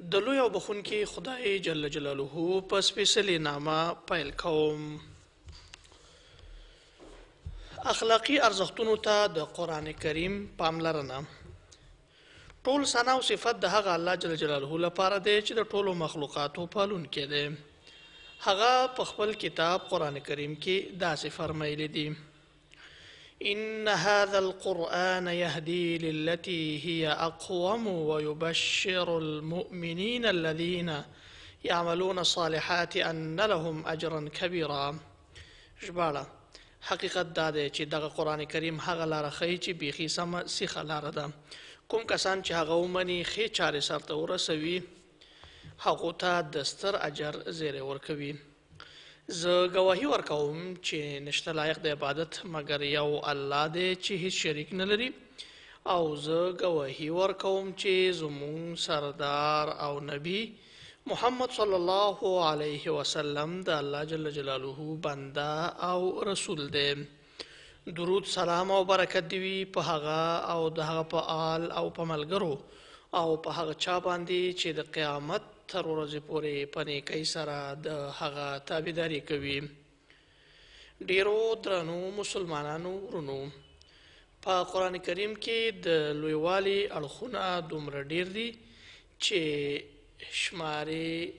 د لوی او بخونکي خدای جل جلاله په سپېڅلې نامه پیل کوم. اخلاقي ارزښتونو ته د قرآن کریم پاملرنه. ټول ثنا او صفت د هغه الله جل جلاله لپاره دی چې د ټولو مخلوقاتو پالونکی دی. هغه په خپل کتاب قرآن کریم کې داسې فرمایلی دي: إن هذا القرآن يهدي للتي هي أقوم ويبشر المؤمنين الذين يعملون الصالحات أن لهم أجرا كبيرا. ژباړه: حقیقت دا دی چې دغه قرآن کریم هغه لاره ښیي چې بیخي سمه سیخه لاره ده. کوم کسان چې هغه ومني ښې چارې سرته ورسوي هغو ته د ستر اجر زیری ورکوي. زه ګواهي ورکوم چې نشته لایق د عبادت مګر یو الله دی چې هیڅ شریک نه لري، او زه ګواهي ورکوم چې زموږ سردار او نبی محمد صلی الله علیه وسلم د الله جل جلاله بنده او رسول دی. درود سلام او برکت دی وي په هغه او د هغه په آل او په ملګرو او په هغه چا باندې چې د قیامت تر ورځې پورې په نیکۍ سره د هغه تابعداري کوي. ډیرو درنو مسلمانانو ورونو، په قرآن کریم کې د لویوالي اړخونه دومره ډیر دي چې شمارې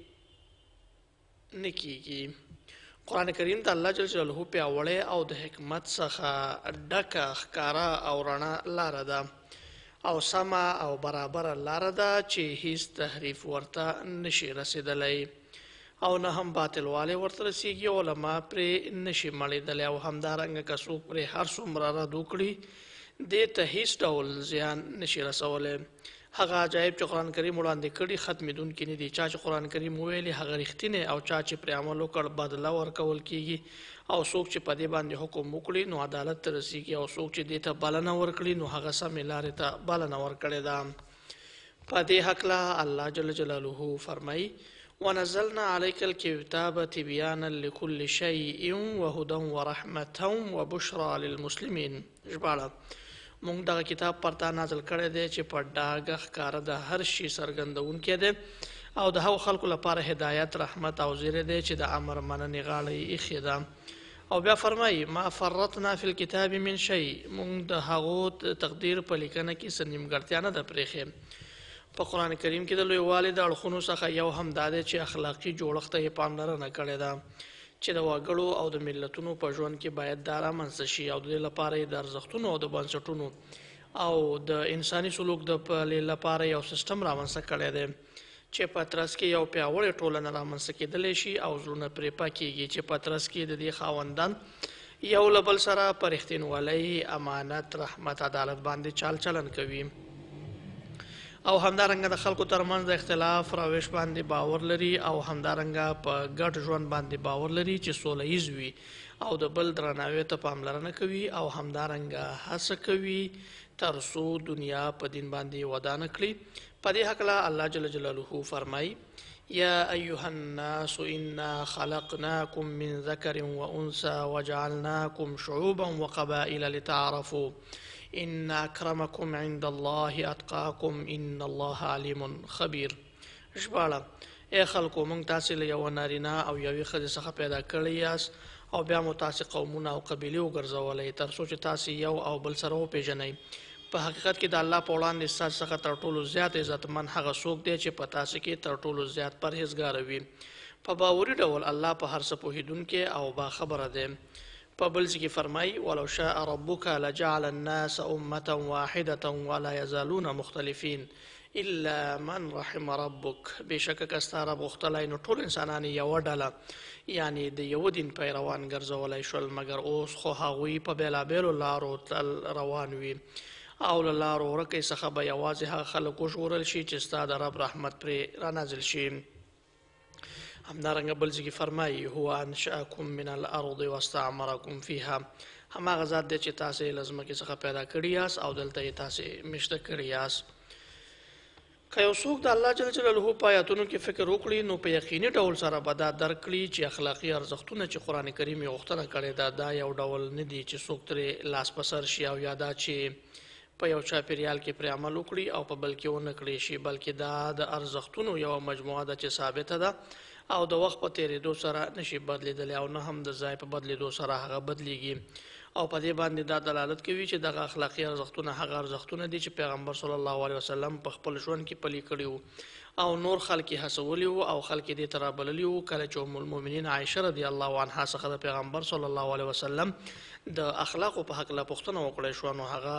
نه کیږي. قرآن کریم د الله جل جلاله پیاوړی او د حکمت څخه ډکه ښکاره او رڼه لاره ده، او سمه او برابره لاره ده چې هیڅ تحریف ورته نشي رسیدلی او نه هم باطلوالی ورته رسیږي. علما پرې نشي مړېدلی او همدارنګه که څوک پرې هر څومره رد وکړي دې ته هیڅ ډول زیان نشي رسولی. هغه عجایب چې قرآن کریم وړاندې کړي ختمېدونکي نه دي. چا چې قرآن کریم وویلي هغه رښتینی، او چا چې پرې عمل وکړ بدله ورکول کیږي. او څوک چې په دې باندې حکم وکړي نو عدالت ته رسیږي، او څوک چې دې ته بلنه ورکړي نو هغه سمې لارې ته بلنه ورکړې ده. په دې هکله الله جل جلاله فرمایي: ونزلنا عليك الكتاب تبيانا لكل شيء وهدى ورحمة وبشرى للمسلمين. ژباړه: موږ دغه کتاب پر تا نازل کړی دی چې په ډاګه ښکاره د هر شي څرګندونکی دی، او د هغو خلکو لپاره هدایت، رحمت او زیری دی چې د امر مننې غاړه یې ایښې ده. او بیا فرمایي: ما فرطنا فی الکتاب من شیء. موږ د هغو تقدیر په لیکنه کې څه نیمګړتیا نه ده پرېښې. په قرآن کریم کې د لویوالي د اړخونو څخه یو هم دا دی چې اخلاقي جوړښت ته یې پاملرنه کړې ده چې د وګړو او د ملتونو په ژوند کې باید دا رامنځته شي، او د دې لپاره یې د ارزښتونو او د بنسټونو او د انساني سلوک د پلې لپاره یو سیستم رامنځته کړی دی چې په ترڅ کې یو پیاوړې ټولنه رامنځته کېدلی شي او زړونه پرې پاکېږي، چې په ترڅ کې د دې خاوندان یو له بل سره په رښتینولۍ، امانت، رحمت، عدالت باندې چال چلن کوي، او همدارنګه د خلکو ترمنځ د اختلاف روش باندې باور لري، او همدارنګه په ګډ ژوند باندې باور لري چې سوله ییز وي، او د بل درناوي ته پاملرنه کوي، او همدارنګه هڅه کوي تر څو دنیا په دین باندې ودانه کړي. په دې هکله الله جل جلاله فرمایي: یا ایها الناس انا خلقناکم من ذکر وانثى وجعلناکم شعوبا وقبائل لتعارفوا ان اکرمکم عند الله اتقاکم ان الله علیم خبیر. ژباړه: ای خلکو، موږ تاسې له یوه نارینه او یوې ښځې څخه پیدا کړی یاست، او بیا مو تاسې قومونه او قبیلې وګرځولی تر څو چې تاسې یو او بل سره وپېژنئ. په حقیقت کې د الله په وړاندې ستاسو څخه تر ټولو زیات عزتمن هغه څوک دی چې په تاسو کې تر ټولو زیات پرهیزګاره وي. په باوري ډول الله په هر څه پوهېدونکی او باخبره دی. په بل ځای کې فرمایي: ولو شاء ربک لجعل الناس امة واحدة ولا يزالون مختلفین الا من رحم ربک. بېشکه که ستا رب غوښتلی نو ټول انسانان یوه ډله، یعنی د یوه دین پیروان ګرځولی شول، مګر اوس خو هغوی په بېلابېلو لارو تل روان وي، او له لارو ورکۍ څخه به یوازې هغه خلک وژغورل شي چې ستا د رب رحمت پرې رانازل شي. همدارنګه بل ځای کې فرمایي: هو انشأکم من الارض واستعمرکم فیها. هماغه ذات دی چې تاسې له ځمکې څخه پیدا کړي یاست او دلته یې تاسې میشته کړي یاست. که یو څوک د الله جل جلاله په آیاتونو کې فکر وکړي نو په یقیني ډول سره به دا درک کړي چې اخلاقي ارزښتونه چې قرآن کریم یې غوښتنه کړې ده دا یو ډول نه دي چې څوک ترې لاس په سر شي، او یا دا چې په یو چاپیریال کې پرې عمل وکړي او په بل کې ونه کړی شي، بلکې دا د ارزښتونو یوه مجموعه ده چې ثابته ده او د وخت په تېرېدو سره نشي بدلېدلی او نه هم د ځای په بدلېدو سره هغه بدلیږي. او په دې باندې دا دلالت کوي چې دغه اخلاقي ارزښتونه هغه ارزښتونه دي چې پیغمبر صلی الله علیه وسلم په خپل ژوند کې پلي کړي وو او نور خلک یې هڅولي وو او خلک یې دې ته رابللي وو. کله چې ام المؤمنین عایشه رضی الله عنها څخه د پیغمبر صلی الله علیه وسلم د اخلاقو په هکله پوښتنه وکړی شوه، نو هغه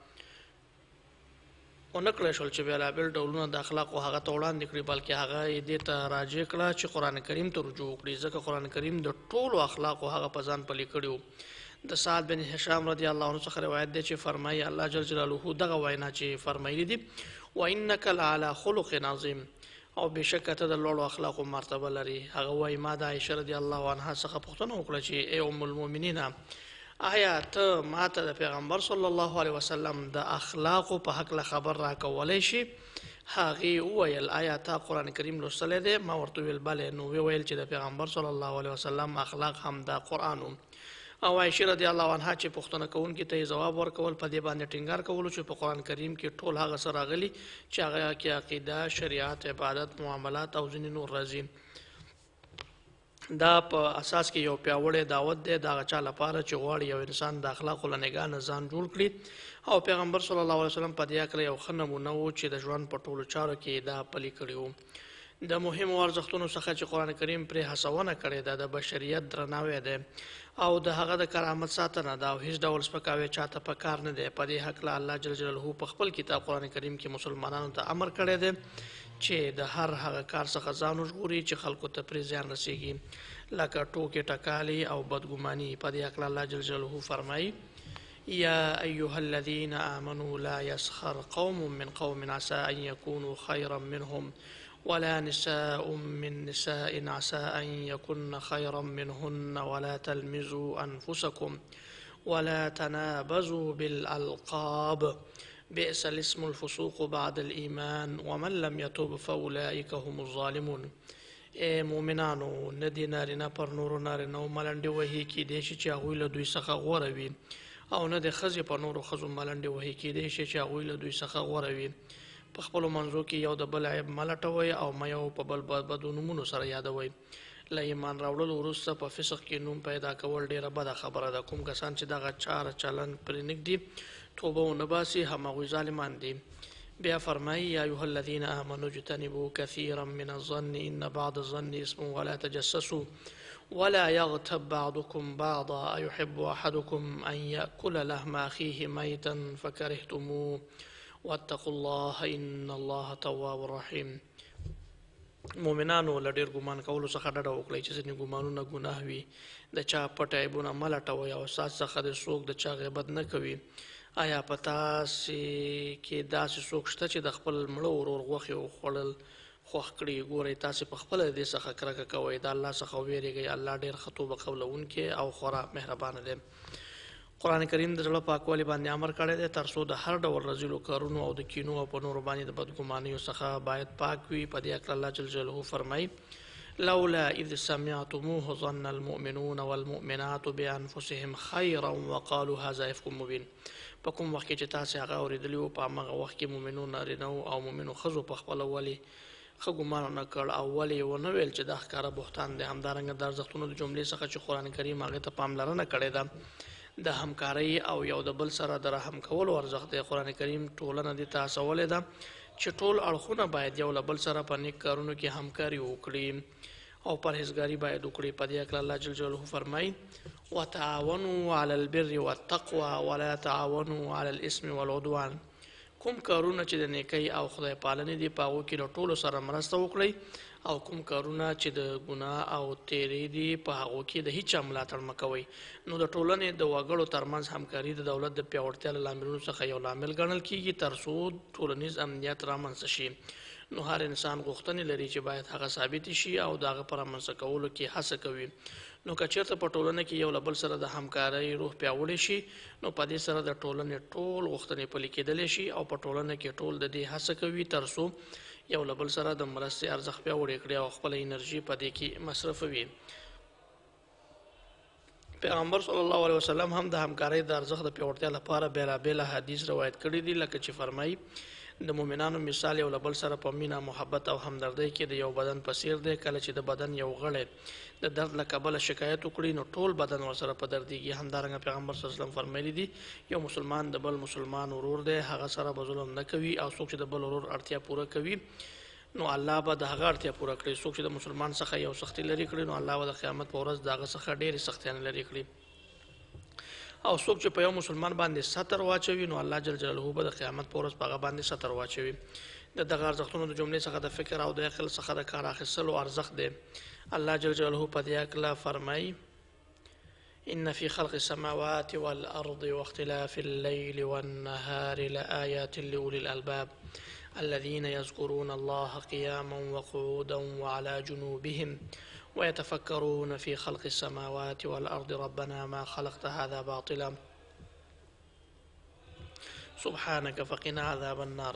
ونه کړی شول چې بېلابېل ډولونه د اخلاقو هغه ته وړاندې کړي، بلکې هغه یې دې ته راجع کړه چې قرآن کریم ته رجوع وکړي، ځکه قرآن کریم د ټولو اخلاقو هغه په ځان پلي کړي وو. د سعد بن هشام رضی الله عنه څخه روایت دی چې فرمایي الله جل جلاله دغه وینا چې فرمایلی دي وانک لعلی خلق عظیم، او بېشکه ته د لوړو اخلاقو مرتبه لري. هغه وایي ما د عایشه رضی الله عنها څخه پوښتنه وکړه چې ای ام المؤمنین آیا ته ماته د پیغمبر صلی الله علیه وسلم د اخلاقو په هکله خبر راکولی شي؟ هغې وویل آیا تا قرآن کریم لوستلی دی؟ ما ورته وویل بلې. نو وویل چې د پیغمبر صلی الله علیه وسلم اخلاق هم دا قرآن و. او عایشه رضی الله عنها چې پوښتنه کوونکي ته یې ځواب ورکول په دې باندې ټینګار کولو چې په قرآن کریم کې ټول هغه څه راغلي چې هغه کې عقیده، شریعت، عبادت، معاملات او ځینې نور راځي. دا په اساس کې یو پیاوړی دعوت دی د هغه چا لپاره چې غواړي یو انسان د اخلاقو له نګاه نه ځان جوړ کړي. او پیغمبر صلی الله علیه وسلم په دې هکله یو ښه نمونه و چې د ژوند په ټولو چارو کې دا پلي کړي وو. د مهمو ارزښتونو څخه چې قرآن کریم پرې هڅونه کړې ده د بشریت درناوی دی او د هغه د کرامت ساتنه ده او هیڅ ډول سپکاوی چاته په کار نه دی. په دې هکله الله جل جلاله په خپل کتاب قرآن کریم کې مسلمانانو ته امر کړی دی چې د هر هغه کار څخه ځان وژغوري چې خلکو ته پرې زیان رسیږي، لکه ټوکې ټکالې او بدګماني. په دې هکله الله جل جلاله فرمایي یا ایها الذین آمنوا لا یسخر قوم من قوم عسى ان یکونوا خیرا منهم ولا نساء من نساء عسى أن يكن خيرا منهن ولا تلمزوا أنفسكم ولا تنابزوا بالألقاب بئس الاسم الفسوق بعد الإيمان ومن لم يتوب فأولئك هم الظالمون. اے مؤمنانو ندی نارینه پر نورو نارینهو ملنډې وهي کیدی شي چې هغوی له دوی څخه غوره وي، او نه د ښځې په نورو ښځو ملنډې وهي کیدی شي چې هغوی له دوی څخه غوره وي. په خپلو منځو کې یو د بل عیب مه لټوئ او مه یو په بل بدو نومونو سره یادوئ. له ایمان راوړلو وروسته په فسق کې نوم پیدا کول ډیره بده خبره ده. کوم کسان چې دغه چاره چلند پرې نږدي توبه ونه باسي همغوی ظالمان دي. بیا فرمایي یا ایها الذین آمنوا اجتنبوا کثیرا من الظن ان بعض الظن اسم ولا تجسسوا ولا یغتب بعضکم بعضا ایحب احدکم ان یأکل لحم اخیه میتا فکرهتموه واتقوا الله ان الله تواب رحیم. مؤمنانو له ډېر ګمان کولو څخه ډډه وکړئ چې ځینې ګمانونه ګناه وي. د چا پټ عیبونه مه لټوئ او ستاسو څخه د څوک د چا غیبت نه کوي. آیا په تاسې کې داسې څوک شته چې د خپل مړه ورور غوښې وخوړل خوښ کړي؟ ګورئ تاسې په خپله د دې څخه کرکه کوئ، د الله څخه ویرېږئ. الله ډېر ښه توبه قبلوونکی او خورا مهربانه دی. قرآن کریم د زړه پاکوالي باندې امر کړی دی تر څو د هر ډول رذیلو کارونو او د کینو او په نورو باندې د بدګمانیو څخه باید پاک وي. په دې هکله الله جل جلاله فرمایي لولا اذ سمعتموه ظن المؤمنون والمؤمنات بانفسهم خیرا وقالوا هذا افک مبین. په کوم وخت کې چې تاسې هغه اورېدلي وو په همغه وخت کې مؤمنو نارینهو او مؤمنو ښځو په خپله ولې ښه ګمان ونه کړ او ولې یې ونه ویل چې دا ښکاره بهتان دی. همدارنګه د ارزښتونو د جملې څخه چې قرآن کریم هغې ته پاملرنه کړې ده د همکارۍ او یو د بل سره د رحم کولو ارزښت دی. قرآن کریم ټولنه دې ته هڅولې ده چې ټول اړخونه باید یو له بل سره په نیک کارونو کې همکاري وکړي او پرهیزګاري باید وکړي. په دې هکله الله جل جلاله فرمایي وتعاونوا علی البر والتقوى ولا تعاونوا علی الاسم والعدوان. کوم کارونه چې د نیکۍ او خدای پالنې دي په هغو کې له ټولو سره مرسته وکړئ او کوم کارونه چې د ګناه او تیرې دي په هغو کې د هیڅ چا ملاتړ مه کوئ. نو د ټولنې د وګړو ترمنځ همکاري د دولت د پیاوړتیا له لاملونو څخه یو لامل ګڼل کیږي تر څو ټولنیز امنیت رامنځته شي. نو هر انسان غوښتنې لري چې باید هغه ثابت شي او د هغه په رامنځته کولو کې هڅه کوي. نو که چېرته په ټولنه کې یو له بل سره د همکارۍ روح پیاوړی شي نو په دې سره د ټولنې ټول غوښتنې پلي کېدلی شي او په ټولنه کې ټول د دې هڅه کوي تر څو یو له بل سره د مرستې ارزښت پیاوړی کړي او خپله انرژي په دې کې مصرفوي. پیغمبر صلی الله علیه وسلم هم د همکارۍ د ارزښت د پیاوړتیا لپاره بیلابېل حدیث روایت کړي دي، لکه چې فرمایي د مؤمنانو مثال یو له بل سره په مینه، محبت او همدردۍ کې د یو بدن په څیر دی. کله چې د بدن یو غړی د درد له کبله شکایت وکړي نو ټول بدن ورسره په دردېږي. همدارنګه پیغمبر صلی الله علیه وسلم فرمایلي دي یو مسلمان د بل مسلمان ورور دی، هغه سره به ظلم نه کوي، او څوک چې د بل ورور اړتیا پوره کوي نو الله به د هغه اړتیا پوره کړي. څوک چې د مسلمان څخه یو سختي لرې کړي نو الله به د قیامت په ورځ د هغه څخه ډېرې سختیانې لرې کړي. او څوک چې په یو مسلمان باندې ستر واچوي نو الله جل جلاله به د قیامت په ورځ په هغه باندې ستر واچوي. د دغه ارزښتونو د جملې څخه د فکر او د عقل څخه د کار اخیستلو ارزښت دی. الله جل جلاله په دې هکله فرمایي إن في خلق السماوات والأرض واختلاف الليل والنهار لآيات لأولي الألباب الذين يذكرون الله قياما وقعودا وعلى جنوبهم ويتفكرون في خلق السماوات والأرض ربنا ما خلقت هذا باطلا سبحانك فقنا عذاب النار.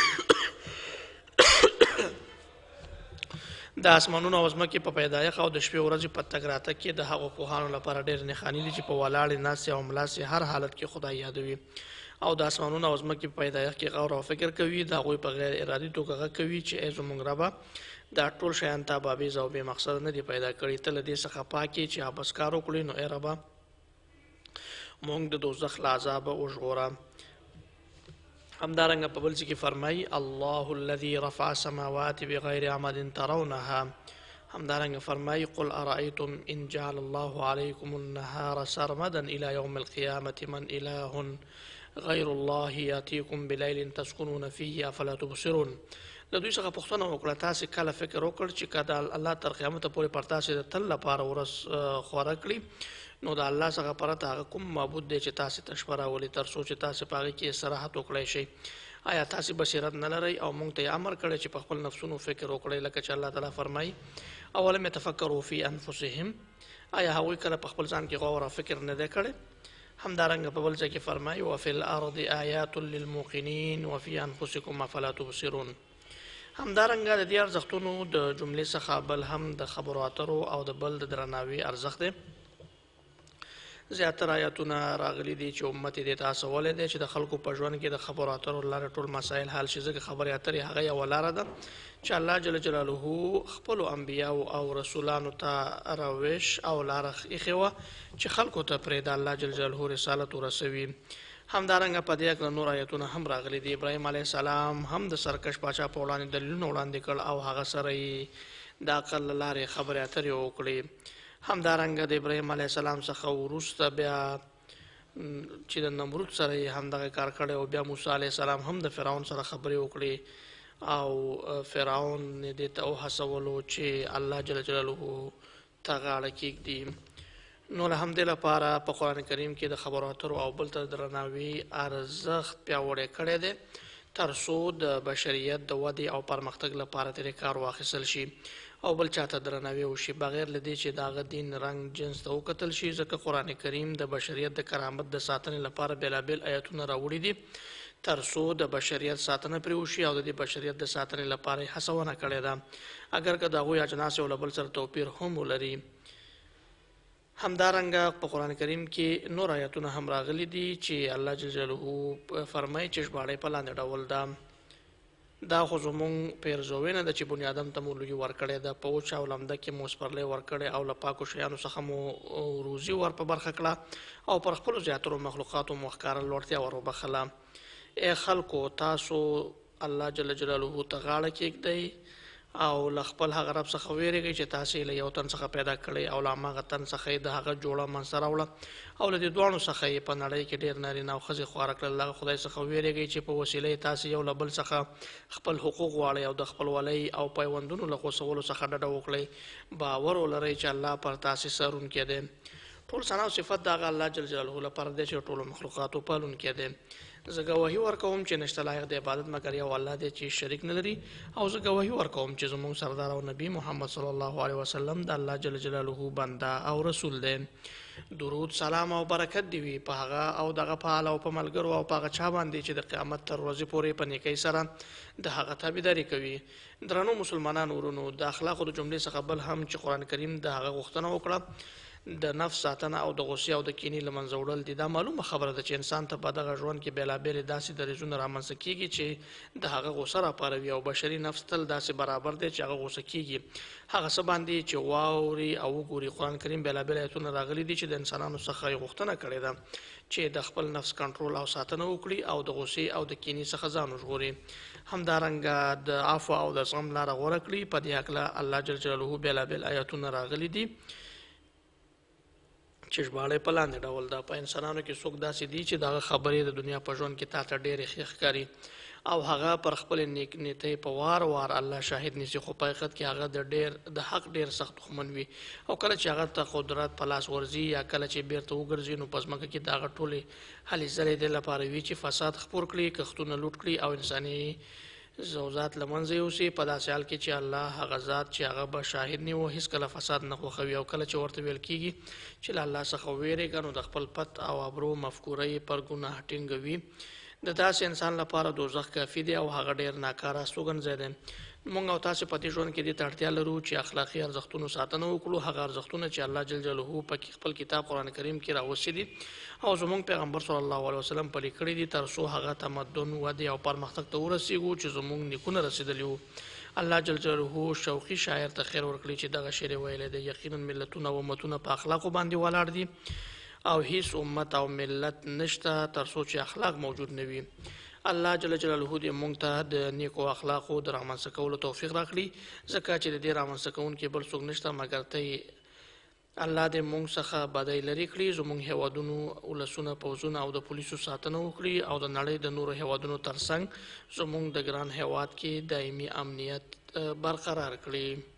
د اسمانونو او ځمکې په پیدایښت او د شپې ورځې په تګ راتګ کې د هغو پوهانو لپاره ډېر نښانې دي چې په ولاړې ناستې او ملاستې هر حالت کې خدای یادوي او د اسمانونو او ځمکې په پیدایښت کې غور او فکر کوي. د هغوی په غیر ارادي توګه غږ کوي چې ای زموږ ربه دا ټول شیان تا بابیز او بې مقصده نه دي پیدا کړي، ته له دې څخه پاک یې چې عبث کار وکړي، نو ای ربه موږ د دوزخ له عذابه وژغوره. همدارنګه په بل ځای کې فرمایي الله الذي رفع السماوات بغیر عمد ترونها. همدارنګه فرمایي قل ارأیتم ان جعل الله علیکم النهار سرمدا الى یوم القیامة من اله غیر الله یاتیکم بلیل تسکنون فیه افلا تبصرون. له دوی څخه پوښتنه وکړه تاسې کله فکر وکړ چې که د الله تر قیامته پورې پر تاسې د تل لپاره ورځ خوره کړي نو د الله څخه پرته هغه کوم معبود دی چې تاسې ته شپه راولي تر څو چې تاسې په هغې کې استراحت وکړی شئ؟ آیا تاسې بصیرت نه لرئ او موږ ته یې امر کړی چې په خپل نفسونو فکر وکړئ، لکه چې الله تعالی فرمایي اولم یتفکروا فی انفسهم، آیا هغوی کله په خپل ځان کې غور او فکر نه دی کړی؟ همدارنګه په بل ځای کې فرمایي وفي الارض آیات للموقنین وفي انفسکم افلا تبصرون. همدارنګه د دې ارزښتونو د جملې څخه بل هم د خبرو اترو او د بل د درناوي ارزښت دی. زیاتره آیاتونه راغلي دي چې امت دې ته هڅولی دی چې د خلکو په ژوند کې د خبرو اترو لاره ټول مسایل حل شي، ځکه خبرې اترې هغه یوه لاره ده چې الله جل جلاله خپلو انبیاو او رسولانو ته راویش او لاره ایښې وه چې خلکو ته پرې د الله جل جلاله رسالت ورسوي. همدارنګه په دې هکله نور آیتونه هم راغلي دي. ابراهیم علیه السلام هم د سرکش پاچا په وړاندې دلیلونه وړاندې کړ او هغه سره یې د عقل له لارې خبرې اترې وکړې. همدارنګه د ابراهیم علیه السلام څخه وروسته بیا چې د نمرود سره یې همدغه کار کړی او بیا موسی علیه السلام هم د فرعون سره خبرې وکړې او فرعون دې ته وهڅولو چې الله جل جلاله ته غاړه کېږدي. نو له همدې لپاره په قرآن کریم کې د خبرو اترو او بل ته درناوي ارزښت پیاوړی کړی دی تر څو د بشریت د ودې او پرمختګ لپاره ترې کار واخیستل شي او بل چاته درناوی وشي بغیر له دې چې د هغه دین رنګ جنس ته وکتل شي، ځکه قرآن کریم د بشریت د کرامت د ساتنې لپاره بیلابیل آیتونه راوړي دي تر څو د بشریت ساتنه پرې وشي او د دې بشریت د ساتنې لپاره یې هڅونه کړې ده، اگر که د هغوی اجناس یو له بل سره توپیر هم ولري. همدارنګه په قرآن کریم کې نور آیتونه هم راغلي دي چې الله جل جلاله فرمایي چې ژباړه په لاندې ډول ده دا خو زموږ پیرزوی نه ده چې بني آدم ته مو لوږي ورکړې ده، په وچه او لمده کې مو سپرلی ورکړې او له پاکو شیانو څخه مو روزي ور په برخه کړه او پر خپلو زیاترو مخلوقاتو مو ښکاره لوړتیا ور وبخله. ای خلکو تاسو الله جل جلاله ته غاړه کېږدئ او له خپل هغه رب څخه ویرېږئ چې تاسې له یو تن څخه پیدا کړئ او له هماغه تن څخه یې د هغه جوړه منځته راوړه او له دې دواړو څخه یې په نړۍ کې ډېر نارینه او ښځې خواره کړل. هغه خدای څخه ویرېږئ چې په وسیله یې تاسې یو له بل څخه خپل حقوق غواړئ او د خپلولۍ او پیوندونو له غوڅولو څخه ډډه وکړئ. باور ولرئ چې الله پر تاسې سرونکی دی. ټول ثنا او صفت د هغه الله جل جلاله لپاره دی چې ټولو مخلوقاتو پالونکی دی. زه ګواهي ورکوم چې نشته لایق د عبادت مګر یو الله دی چې شریک نه لري، او زه ګواهي ورکوم چې زموږ سردار او نبی محمد صلی الله علیه وسلم د الله جل جلاله بنده او رسول دی. درود سلام او برکت دی وي په هغه او دغه په حال او په ملګرو او په هغه چا باندې چې د قیامت تر ورځې پورې په نیکۍ سره د هغه تابعداري کوي. درنو مسلمانانو ورونو، د اخلاقو د جملې څخه بل هم چې قرآن کریم د هغه غوښتنه وکړه د نفس ساتنه او د غصې او د کینې له منځه وړل دي. دا معلومه خبره ده چې انسان ته په دغه ژوند کې بېلابېلې داسې دریځونه رامنځته کېږي چې د هغه غوسه راپاروي او بشري نفس تل داسې برابر دی چې هغه غوسه کېږي هغه څه باندې چې واوري او وګوري. قرآن کریم بېلابېل ایتونه راغلي دي چې د انسانانو څخه یې غوښتنه کړې ده چې د خپل نفس کنټرول او ساتنه وکړي او د غصې او د کینې څخه ځان وژغوري. همدارنګه د عفو او د زغم لاره غوره کړي. په دې هکله الله جل جلاله بېلابېل آیتونه راغلي دي چې ژباړه په لاندې ډول ده. په انسانانو کې څوک داسې دي چې دغه خبرې د دنیا په ژوند کې تاته ډېرې ښې ښکاري او هغه پر خپل نیکۍ په وار وار الله شاهد نیسي، خو په حقیقت کې هغه د حق ډېر سخت دښمن وي. او کله چې هغه ته قدرت په لاس ورځي یا کله چې بیرته وګرځي نو په ځمکه کې د هغه ټولې هلې ځلې دې لپاره وي چې فساد خپور کړي، کښتونه لوټ کړي او انساني زوزات له منځه یوسي. په داسې حال کې چې الله هغه ذات چې هغه به شاهد نه و هېڅکله فساد نه خوښوي. او کله چې ورته ویل کېږي چې له الله څخه وویرېږه نو د خپل پت او ابرو مفکوره یې پر ګناه ټینګوي. د داسې انسان لپاره دوزخ کافي دی او هغه ډېر ناکاره استوګنځی دی. موږ او تاسې په دې ژوند کې دې ته اړتیا لرو چې اخلاقي ارزښتونو ساتنه وکړو، هغه ارزښتونه چې الله جل جلاله په خپل کتاب قرآن کریم کې راوستي دي او زموږ پیغمبر صلی الله علیه وسلم پلي کړي دي تر څو هغه تمدن ودې او پرمختګ ته ورسیږو چې زموږ نیکونه رسېدلي وو. الله جل جلاله شوقي شاعر ته خیر ورکړي چې دغه شعر یې ویلی دی: یقینا ملتونه او امتونه په اخلاقو باندې ولاړ دي او هیڅ امت او ملت نشته تر څو چې اخلاق موجود نه وي. الله جل جلاله دې موږ ته د نیکو اخلاقو د رامنځته کولو توفیق راکړي، ځکه چې د دې رامنځته کوونکي بل څوک نشته مګر ته یې. الله دې موږ څخه بدۍ لرې کړي، زموږ هیوادونو ولسونه پوځونه او د پولیسو ساتنه وکړي او د نړۍ د نورو هیوادونو ترڅنګ زموږ د ګران هیواد کې دایمي امنیت برقرار کړي.